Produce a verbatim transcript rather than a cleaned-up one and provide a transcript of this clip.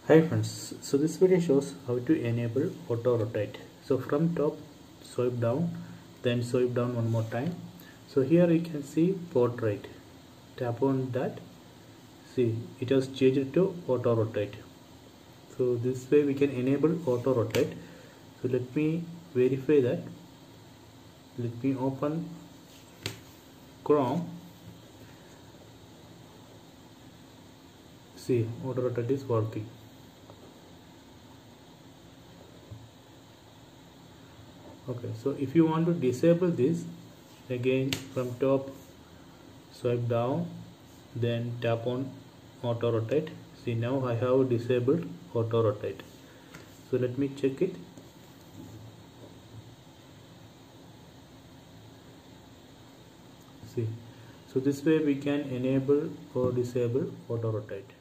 Hi friends, so this video shows how to enable auto rotate. So from top swipe down, then swipe down one more time. So here you can see portrait. Tap on that. See, it has changed to auto rotate. So this way we can enable auto rotate. So let me verify that. Let me open Chrome. See, auto rotate is working. Okay, so if you want to disable this, again from top swipe down, then tap on auto rotate. See, now I have disabled auto rotate. So let me check it. See, so this way we can enable or disable auto rotate.